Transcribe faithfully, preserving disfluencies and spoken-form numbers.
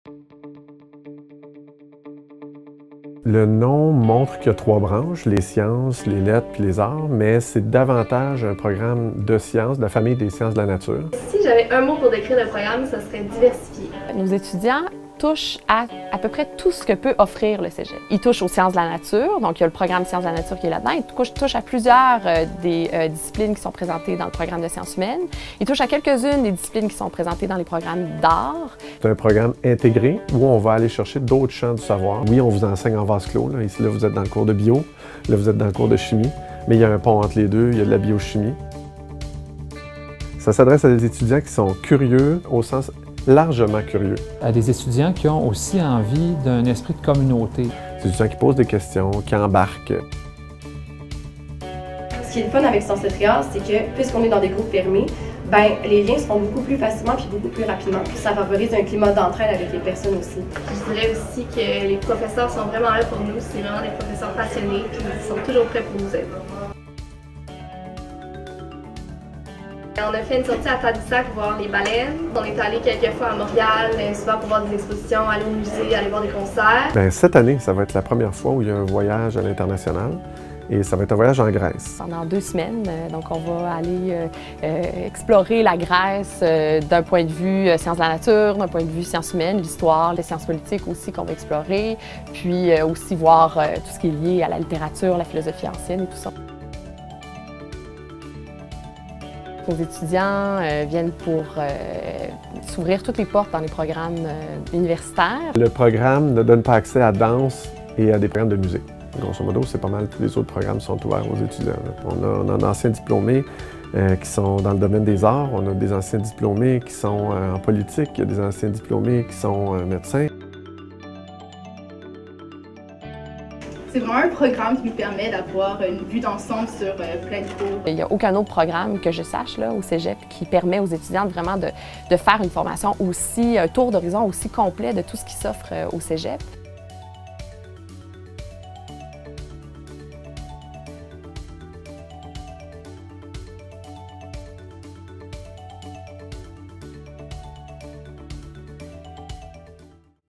Le nom montre qu'il y a trois branches, les sciences, les lettres puis les arts, mais c'est davantage un programme de sciences, de la famille des sciences de la nature. Si j'avais un mot pour décrire le programme, ce serait diversifié. Nos étudiants touchent à à peu près tout ce que peut offrir le cégep. Ils touchent aux sciences de la nature, donc il y a le programme Sciences de la nature qui est là-dedans. Ils touchent, touchent à plusieurs euh, des euh, disciplines qui sont présentées dans le programme de sciences humaines. Ils touchent à quelques-unes des disciplines qui sont présentées dans les programmes d'art. C'est un programme intégré où on va aller chercher d'autres champs du savoir. Oui, on vous enseigne en vase clos. Là. Ici, là, vous êtes dans le cours de bio, là, vous êtes dans le cours de chimie, mais il y a un pont entre les deux, il y a de la biochimie. Ça s'adresse à des étudiants qui sont curieux au sens largement curieux. À des étudiants qui ont aussi envie d'un esprit de communauté. Des étudiants qui posent des questions, qui embarquent. Ce qui est le fun avec Sciences et Trias, c'est que puisqu'on est dans des groupes fermés, ben, les liens se font beaucoup plus facilement puis beaucoup plus rapidement. Puis ça favorise un climat d'entraide avec les personnes aussi. Je dirais aussi que les professeurs sont vraiment là pour nous. C'est vraiment des professeurs passionnés puis ils sont toujours prêts pour nous aider. On a fait une sortie à Tadoussac voir les baleines. On est allé quelques fois à Montréal, souvent pour voir des expositions, aller au musée, aller voir des concerts. Bien, cette année, ça va être la première fois où il y a un voyage à l'international. Et ça va être un voyage en Grèce. Pendant deux semaines, donc on va aller euh, euh, explorer la Grèce euh, d'un point de vue euh, sciences de la nature, d'un point de vue sciences humaines, l'histoire, les sciences politiques aussi qu'on va explorer, puis euh, aussi voir euh, tout ce qui est lié à la littérature, la philosophie ancienne et tout ça. Nos étudiants euh, viennent pour euh, s'ouvrir toutes les portes dans les programmes euh, universitaires. Le programme ne donne pas accès à danse et à des programmes de musique. Grosso modo, c'est pas mal, tous les autres programmes sont ouverts aux étudiants. On a, on a d'anciens diplômés euh, qui sont dans le domaine des arts, on a des anciens diplômés qui sont euh, en politique, il y a des anciens diplômés qui sont euh, médecins. C'est vraiment un programme qui nous permet d'avoir une vue d'ensemble sur euh, plein de cours. Il n'y a aucun autre programme que je sache là, au cégep qui permet aux étudiants vraiment de, de faire une formation aussi, un tour d'horizon aussi complet de tout ce qui s'offre au cégep.